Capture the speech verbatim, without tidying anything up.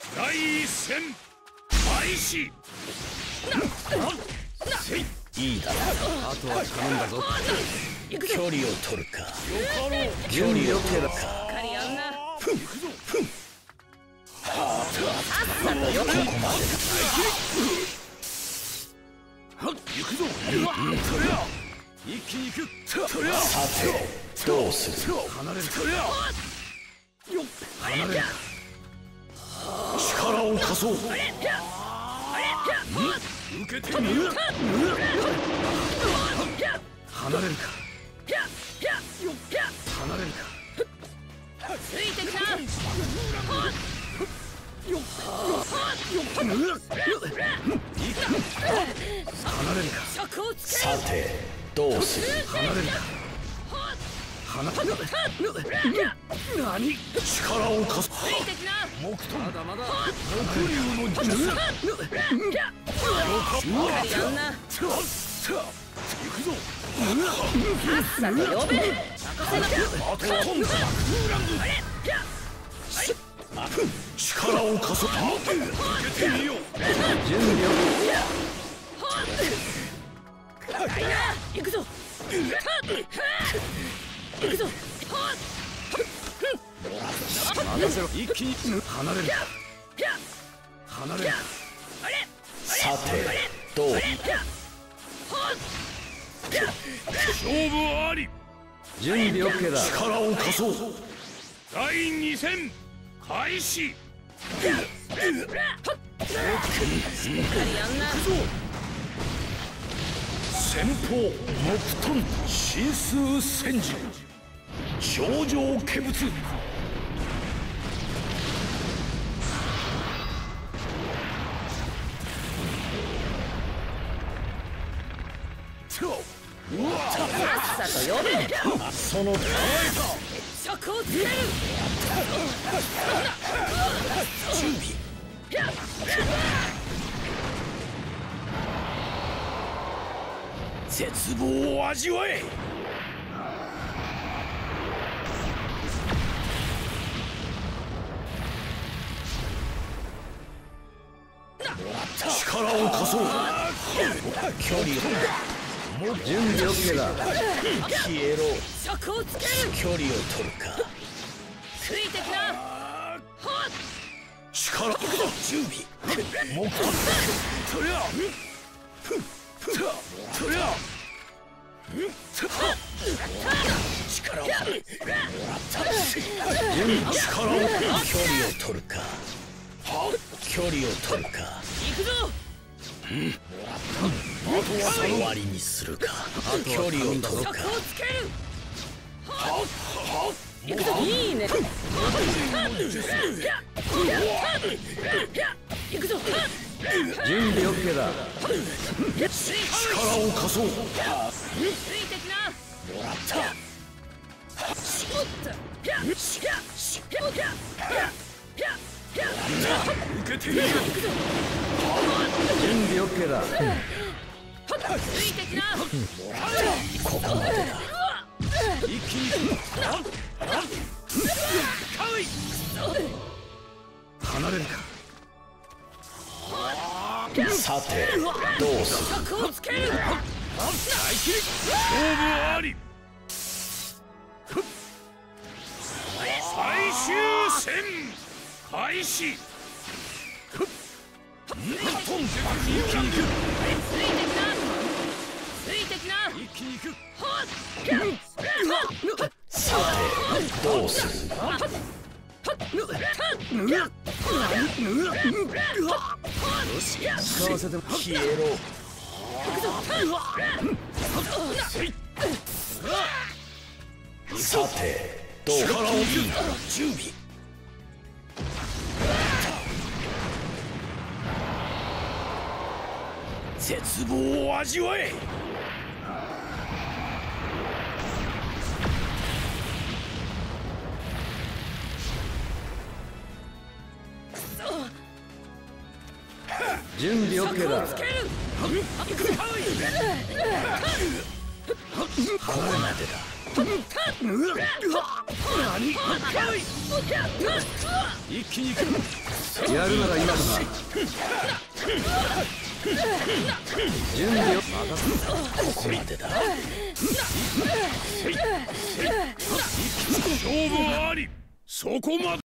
第一戦開始。 いいだろう。あとは頼んだぞ。距離を取るか。距離を取るか。ここまでだ。行くぞ。一気に行く。さてどうする。離れる。離れる。力を貸そう。受けてみる。離れるか。離れるか。ついてきな。離れるか。さてどうする。離れるか。離れる。何。力を貸す。木刀。まだまだ。木竜の術。行くぞ。さっさと呼べ。あとはトン。力を貸そう。受けてみよう。準備を。行くぞ。行くぞ。任せろ。一気に離れる。離れる。さてどう。勝負あり。準備 OK だ。力を貸そう。だいに戦開始。先鋒木遁神数戦時頂上化物。さっさと呼べ。その尺をつける。準備。絶望を味わえ。力を貸そう。距離を。準備 OK だ。消えろ。尺をつける。距離を取るか。ついてきな。力。準備。木刀。そりゃ。そりゃ。力を。準備。力を。距離を取るか。距離を取るか。行くぞ。あとは終わりにするか。距離を取るか。いいね。行くぞ。準備 OK だ。力を貸そう。ついてきな。もらった。受けてみる。準備 OK だ。ついてきな。ここまでだ。一気に離れるか。さてどうする。勝負あり。最終戦開始。トン。一気に行く。ついてきな。ついてきな。一気に行く。さてどうする。使わせても消えろ。さてどう。力を準備。絶望を味わえ。準備 OK だ。ここまでだ。 一気に行く。 やるなら今だ。準備を。ここまでだ。 勝負あり。そこまで。